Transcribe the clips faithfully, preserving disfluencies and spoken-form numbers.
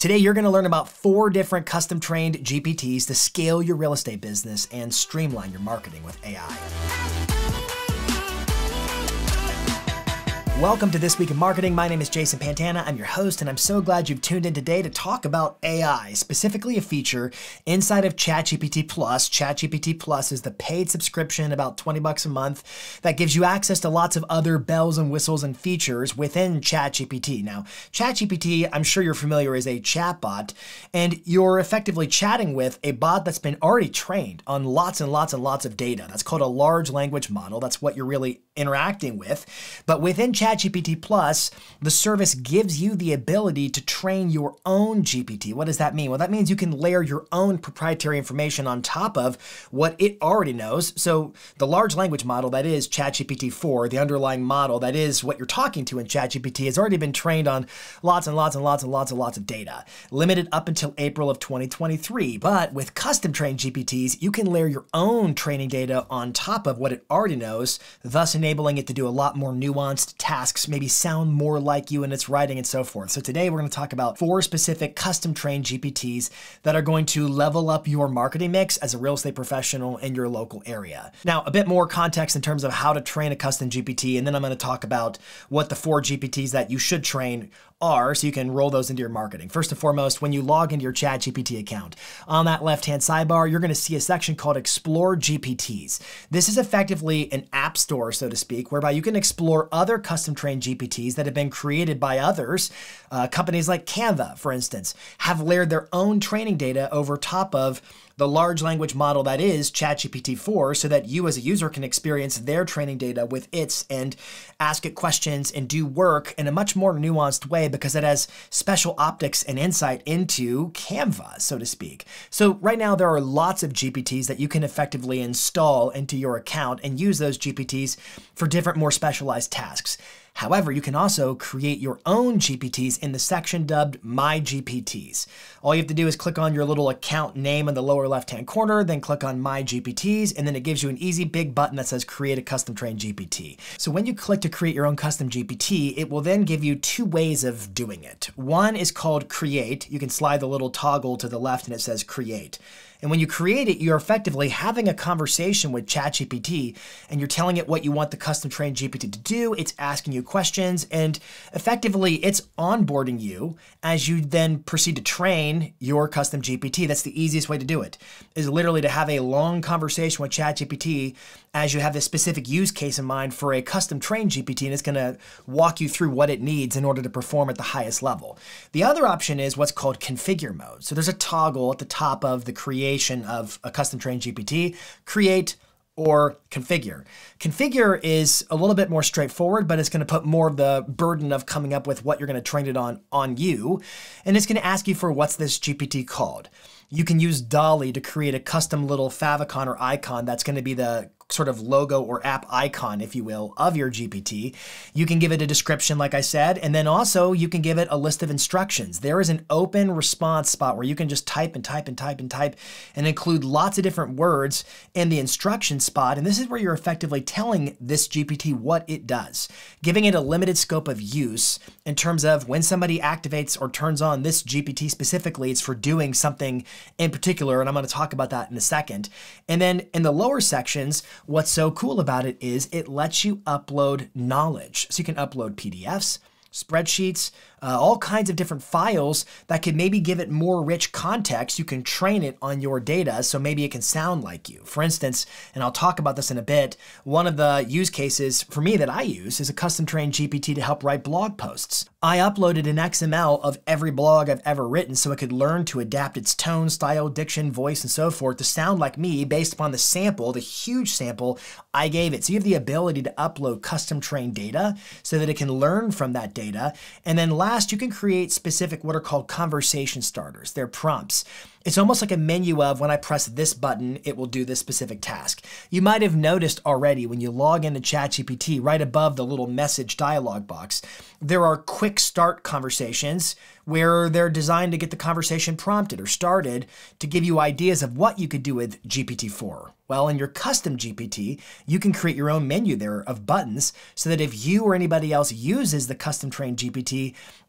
Today, you're going to learn about four different custom-trained G P Ts to scale your real estate business and streamline your marketing with A I. Welcome to This Week in Marketing. My name is Jason Pantana. I'm your host, and I'm so glad you've tuned in today to talk about A I, specifically a feature inside of Chat G P T Plus. Chat G P T Plus is the paid subscription, about twenty bucks a month, that gives you access to lots of other bells and whistles and features within Chat G P T. Now, Chat G P T, I'm sure you're familiar, is a chatbot, and you're effectively chatting with a bot that's been already trained on lots and lots and lots of data. That's called a large language model. That's what you're really interacting with. But within Chat G P T Plus, the service gives you the ability to train your own G P T. What does that mean? Well, that means you can layer your own proprietary information on top of what it already knows. So the large language model, that is Chat G P T four, the underlying model, that is what you're talking to in Chat G P T, has already been trained on lots and lots and lots and lots and lots of data, limited up until April of twenty twenty-three. But with custom trained G P Ts, you can layer your own training data on top of what it already knows, thus enabling it to do a lot more nuanced tasks, maybe sound more like you in its writing and so forth. So today we're going to talk about four specific custom trained G P Ts that are going to level up your marketing mix as a real estate professional in your local area. Now, a bit more context in terms of how to train a custom G P T, and then I'm going to talk about what the four G P Ts that you should train are so you can roll those into your marketing. First and foremost, when you log into your Chat G P T account, on that left-hand sidebar, you're going to see a section called Explore G P Ts. This is effectively an app store, so to speak, whereby you can explore other custom-trained G P Ts that have been created by others. Uh, companies like Canva, for instance, have layered their own training data over top of the large language model that is Chat G P T four, so that you as a user can experience their training data with its and ask it questions and do work in a much more nuanced way because it has special optics and insight into Canva, so to speak. So right now there are lots of G P Ts that you can effectively install into your account and use those G P Ts for different, more specialized tasks. However, you can also create your own G P Ts in the section dubbed My G P Ts. All you have to do is click on your little account name in the lower left-hand corner, then click on My G P Ts, and then it gives you an easy big button that says Create a Custom Trained G P T. So when you click to create your own custom G P T, it will then give you two ways of doing it. One is called Create. You can slide the little toggle to the left and it says Create. And when you create it, you're effectively having a conversation with Chat G P T and you're telling it what you want the custom trained G P T to do. It's asking you questions and effectively it's onboarding you as you then proceed to train your custom G P T. That's the easiest way to do it, is literally to have a long conversation with Chat G P T as you have this specific use case in mind for a custom trained G P T, and it's going to walk you through what it needs in order to perform at the highest level. The other option is what's called configure mode. So there's a toggle at the top of the creation of a custom trained G P T, create or configure. Configure is a little bit more straightforward, but it's going to put more of the burden of coming up with what you're going to train it on on you. And it's going to ask you for what's this G P T called. You can use Dolly to create a custom little favicon or icon that's going to be the sort of logo or app icon, if you will, of your G P T. You can give it a description, like I said, and then also you can give it a list of instructions. There is an open response spot where you can just type and type and type and type and include lots of different words in the instruction spot. And this is where you're effectively telling this G P T what it does, giving it a limited scope of use in terms of when somebody activates or turns on this G P T specifically, it's for doing something in particular, and I'm going to talk about that in a second. And then in the lower sections, what's so cool about it is it lets you upload knowledge. So you can upload P D Fs, spreadsheets, uh, all kinds of different files that could maybe give it more rich context. You can train it on your data so maybe it can sound like you. For instance, and I'll talk about this in a bit, one of the use cases for me that I use is a custom trained G P T to help write blog posts. I uploaded an X M L of every blog I've ever written so it could learn to adapt its tone, style, diction, voice, and so forth to sound like me based upon the sample, the huge sample I gave it. So you have the ability to upload custom trained data so that it can learn from that data. And then last, you can create specific what are called conversation starters. They're prompts. It's almost like a menu of when I press this button, it will do this specific task. You might have noticed already when you log into Chat G P T, right above the little message dialog box, there are quick start conversations where they're designed to get the conversation prompted or started to give you ideas of what you could do with G P T four. Well, in your custom G P T, you can create your own menu there of buttons so that if you or anybody else uses the custom trained G P T,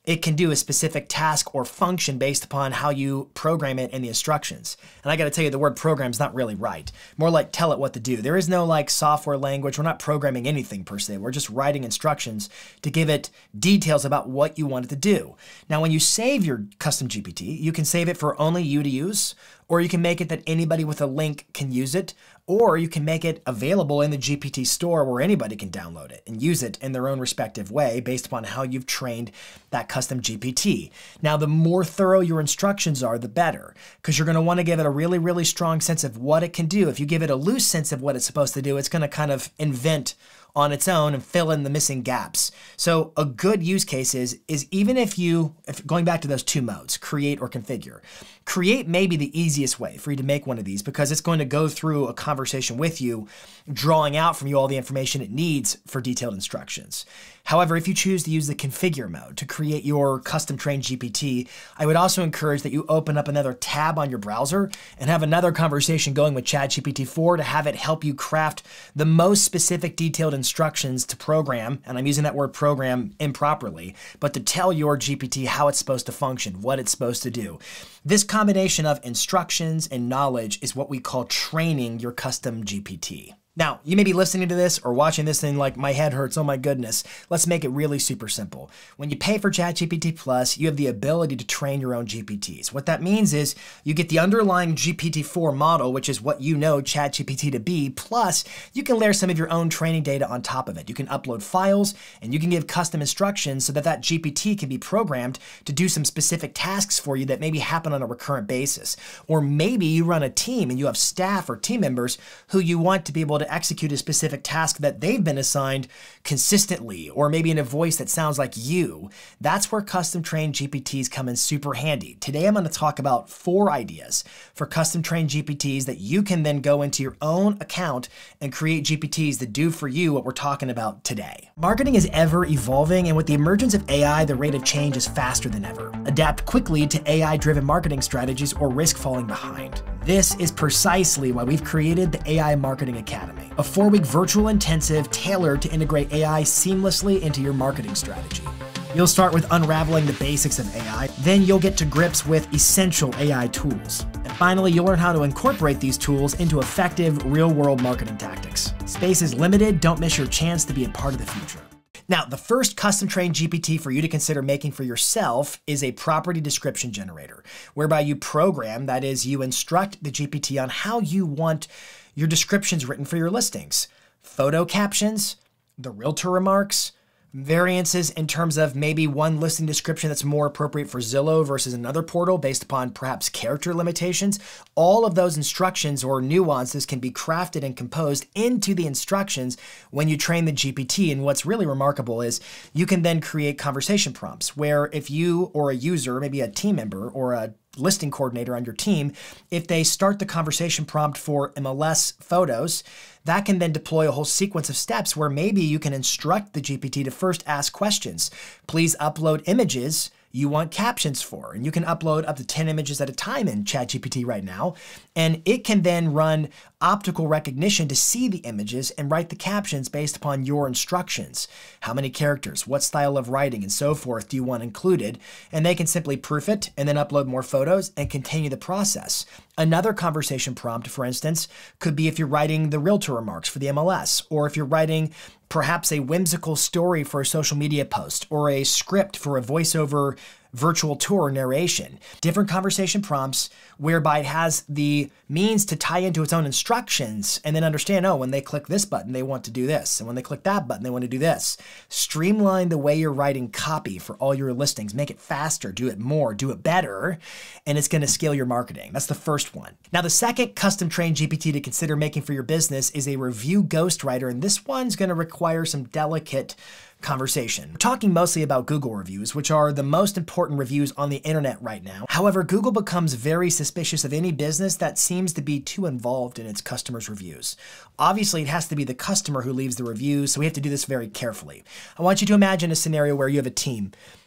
it can do a specific task or function based upon how you program it in the instructions. And I got to tell you, the word program is not really right. More like tell it what to do. There is no like software language. We're not programming anything per se. We're just writing instructions to give it details about what you want it to do. Now, when you save your custom G P T, you can save it for only you to use, or you can make it that anybody with a link can use it, or you can make it available in the G P T store where anybody can download it and use it in their own respective way based upon how you've trained that custom G P T. Now, the more thorough your instructions are, the better, because you're going to want to give it a really, really strong sense of what it can do. If you give it a loose sense of what it's supposed to do, it's going to kind of invent on its own and fill in the missing gaps. So a good use case is, is even if you, if going back to those two modes, create or configure, create may be the easiest way for you to make one of these because it's going to go through a conversation with you, drawing out from you all the information it needs for detailed instructions. However, if you choose to use the configure mode to create your custom trained G P T, I would also encourage that you open up another tab on your browser and have another conversation going with Chat G P T four to have it help you craft the most specific detailed instructions to program, and I'm using that word program improperly, but to tell your G P T how it's supposed to function, what it's supposed to do. This combination of instructions and knowledge is what we call training your custom G P T. Now, you may be listening to this or watching this and like, my head hurts, oh my goodness. Let's make it really super simple. When you pay for Chat G P T Plus, you have the ability to train your own G P Ts. What that means is you get the underlying G P T four model, which is what you know Chat G P T to be, plus you can layer some of your own training data on top of it. You can upload files and you can give custom instructions so that that G P T can be programmed to do some specific tasks for you that maybe happen on a recurrent basis. Or maybe you run a team and you have staff or team members who you want to be able to execute a specific task that they've been assigned consistently, or maybe in a voice that sounds like you. That's where custom trained G P Ts come in super handy. Today, I'm going to talk about four ideas for custom trained G P Ts that you can then go into your own account and create G P Ts that do for you what we're talking about today. Marketing is ever evolving, and with the emergence of A I, the rate of change is faster than ever. Adapt quickly to A I-driven marketing strategies or risk falling behind. This is precisely why we've created the A I Marketing Academy, a four-week virtual intensive tailored to integrate A I seamlessly into your marketing strategy. You'll start with unraveling the basics of A I, then you'll get to grips with essential A I tools. And finally, you'll learn how to incorporate these tools into effective real-world marketing tactics. Space is limited, don't miss your chance to be a part of the future. Now, the first custom-trained G P T for you to consider making for yourself is a property description generator, whereby you program, that is, you instruct the G P T on how you want your descriptions written for your listings. Photo captions, the realtor remarks, variances in terms of maybe one listing description that's more appropriate for Zillow versus another portal based upon perhaps character limitations. All of those instructions or nuances can be crafted and composed into the instructions when you train the G P T. And what's really remarkable is you can then create conversation prompts where if you or a user, maybe a team member or a listing coordinator on your team, if they start the conversation prompt for M L S photos, that can then deploy a whole sequence of steps where maybe you can instruct the G P T to first ask questions. Please upload images you want captions for. And you can upload up to ten images at a time in Chat G P T right now. And it can then run optical recognition to see the images and write the captions based upon your instructions. How many characters, what style of writing, and so forth do you want included? And they can simply proof it and then upload more photos and continue the process. Another conversation prompt, for instance, could be if you're writing the realtor remarks for the M L S, or if you're writing perhaps a whimsical story for a social media post, or a script for a voiceover virtual tour narration. Different conversation prompts whereby it has the means to tie into its own instructions and then understand, oh, when they click this button, they want to do this. And when they click that button, they want to do this. Streamline the way you're writing copy for all your listings. Make it faster, do it more, do it better, and it's going to scale your marketing. That's the first one. Now, the second custom trained G P T to consider making for your business is a review ghostwriter, and this one's going to require some delicate conversation. We're talking mostly about Google reviews, which are the most important reviews on the internet right now. However, Google becomes very suspicious of any business that seems to be too involved in its customers' reviews. Obviously, it has to be the customer who leaves the reviews, so we have to do this very carefully. I want you to imagine a scenario where you have a team.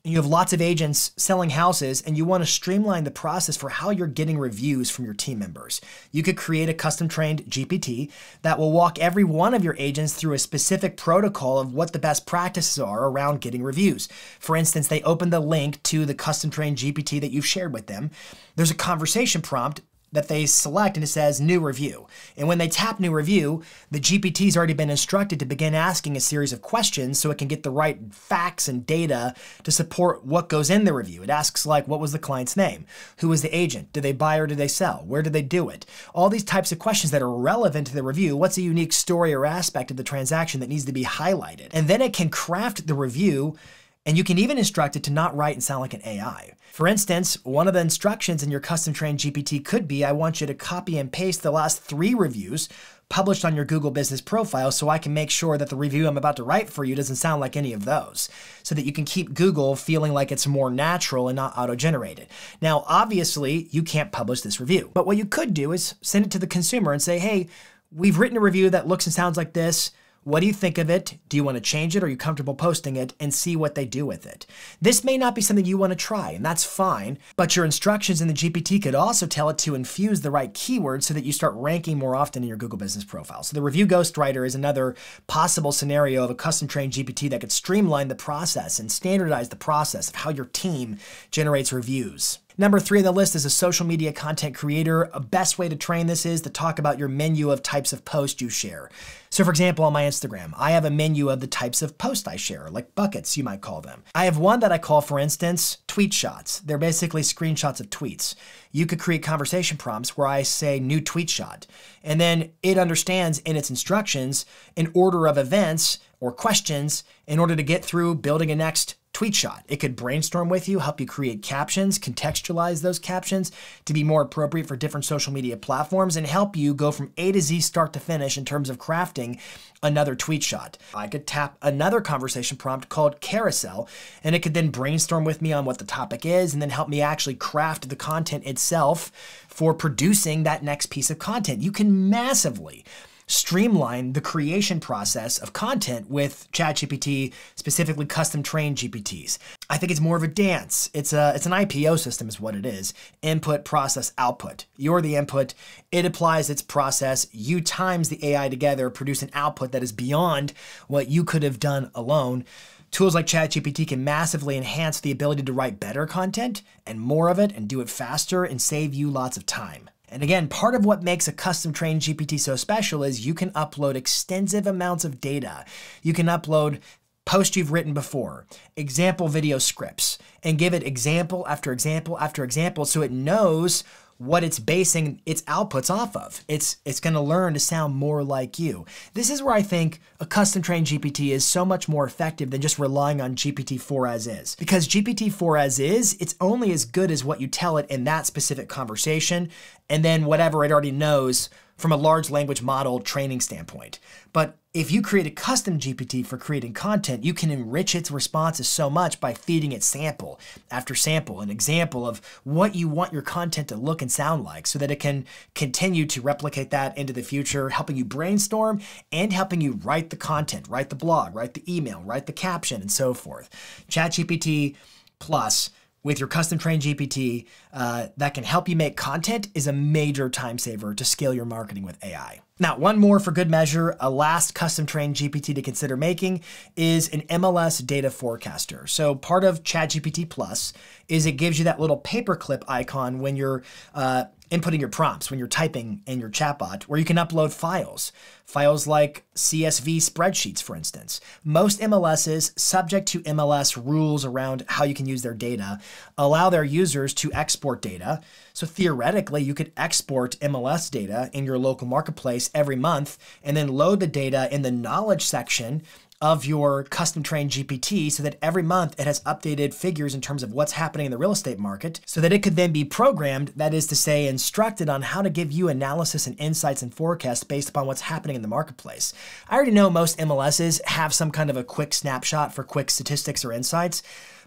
and you have lots of agents selling houses and you want to streamline the process for how you're getting reviews from your team members, you could create a custom trained G P T that will walk every one of your agents through a specific protocol of what the best practices are around getting reviews. For instance, they open the link to the custom trained G P T that you've shared with them. There's a conversation prompt that they select and it says new review. And when they tap new review, the G P T's already been instructed to begin asking a series of questions so it can get the right facts and data to support what goes in the review. It asks like, what was the client's name? Who was the agent? Did they buy or did they sell? Where did they do it? All these types of questions that are relevant to the review. What's a unique story or aspect of the transaction that needs to be highlighted? And then it can craft the review, and you can even instruct it to not write and sound like an A I. For instance, one of the instructions in your custom trained G P T could be, I want you to copy and paste the last three reviews published on your Google business profile so I can make sure that the review I'm about to write for you doesn't sound like any of those, so that you can keep Google feeling like it's more natural and not auto-generated. Now, obviously, you can't publish this review, but what you could do is send it to the consumer and say, hey, we've written a review that looks and sounds like this. What do you think of it? Do you want to change it? Are you comfortable posting it? And see what they do with it. This may not be something you want to try, and that's fine, but your instructions in the G P T could also tell it to infuse the right keywords so that you start ranking more often in your Google business profile. So the review ghostwriter is another possible scenario of a custom trained G P T that could streamline the process and standardize the process of how your team generates reviews. Number three on the list is a social media content creator. A best way to train this is to talk about your menu of types of posts you share. So for example, on my Instagram, I have a menu of the types of posts I share, like buckets, you might call them. I have one that I call, for instance, tweet shots. They're basically screenshots of tweets. You could create conversation prompts where I say new tweet shot, and then it understands in its instructions an order of events or questions in order to get through building a next tweet shot. It could brainstorm with you, help you create captions, contextualize those captions to be more appropriate for different social media platforms, and help you go from A to Z start to finish in terms of crafting another tweet shot. I could tap another conversation prompt called carousel, and it could then brainstorm with me on what the topic is and then help me actually craft the content itself for producing that next piece of content. You can massively streamline the creation process of content with Chat G P T, specifically custom trained G P Ts. I think it's more of a dance. It's a it's an I P O system is what it is. Input, process, output. You're the input. It applies its process. You times the A I together, produce an output that is beyond what you could have done alone. Tools like Chat G P T can massively enhance the ability to write better content and more of it and do it faster and save you lots of time. And again, part of what makes a custom trained G P T so special is you can upload extensive amounts of data. You can upload posts you've written before, example video scripts, and give it example after example after example so it knows what it's basing its outputs off of. It's, it's going to learn to sound more like you. This is where I think a custom trained G P T is so much more effective than just relying on G P T four as is. Because G P T four as is, it's only as good as what you tell it in that specific conversation, and then whatever it already knows from a large language model training standpoint. But if you create a custom G P T for creating content, you can enrich its responses so much by feeding it sample after sample, an example of what you want your content to look and sound like so that it can continue to replicate that into the future, helping you brainstorm and helping you write the content, write the blog, write the email, write the caption, and so forth. Chat G P T Plus with your custom trained G P T uh, that can help you make content is a major time saver to scale your marketing with A I. Now, one more for good measure, a last custom trained G P T to consider making is an M L S Data Forecaster. So part of Chat G P T Plus is it gives you that little paperclip icon when you're uh, inputting your prompts, when you're typing in your chatbot, where you can upload files. Files like C S V spreadsheets, for instance. Most M L Ss, subject to M L S rules around how you can use their data, allow their users to export data. So theoretically, you could export M L S data in your local marketplace every month and then load the data in the knowledge section of your custom trained G P T so that every month it has updated figures in terms of what's happening in the real estate market so that it could then be programmed, that is to say, instructed on how to give you analysis and insights and forecasts based upon what's happening in the marketplace. I already know most M L Ss have some kind of a quick snapshot for quick statistics or insights,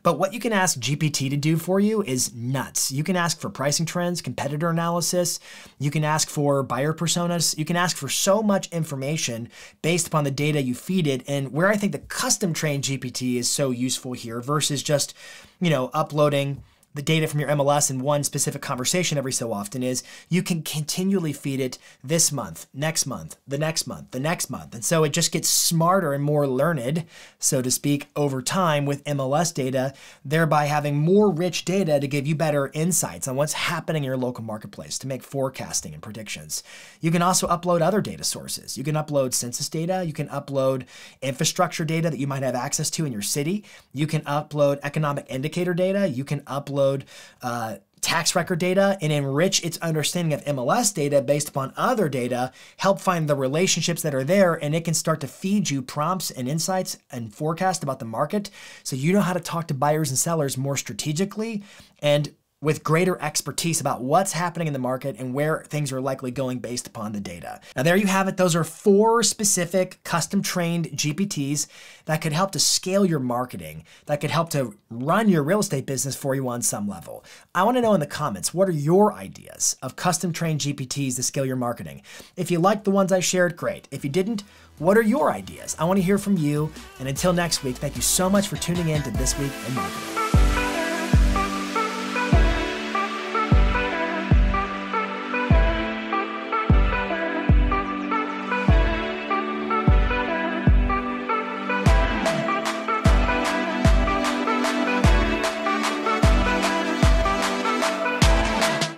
But what you can ask G P T to do for you is nuts. You can ask for pricing trends, competitor analysis. You can ask for buyer personas. You can ask for so much information based upon the data you feed it. And where I think the custom trained G P T is so useful here versus just, you know, uploading the data from your M L S in one specific conversation every so often is you can continually feed it this month, next month, the next month, the next month. And so it just gets smarter and more learned, so to speak, over time with M L S data, thereby having more rich data to give you better insights on what's happening in your local marketplace to make forecasting and predictions. You can also upload other data sources. You can upload census data. You can upload infrastructure data that you might have access to in your city. You can upload economic indicator data. You can upload Uh, tax record data and enrich its understanding of M L S data based upon other data, help find the relationships that are there, and it can start to feed you prompts and insights and forecast about the market so you know how to talk to buyers and sellers more strategically and with greater expertise about what's happening in the market and where things are likely going based upon the data. Now there you have it. Those are four specific custom trained G P Ts that could help to scale your marketing, that could help to run your real estate business for you on some level. I want to know in the comments, what are your ideas of custom trained G P Ts to scale your marketing? If you liked the ones I shared, great. If you didn't, what are your ideas? I want to hear from you. And until next week, thank you so much for tuning in to This Week in Marketing.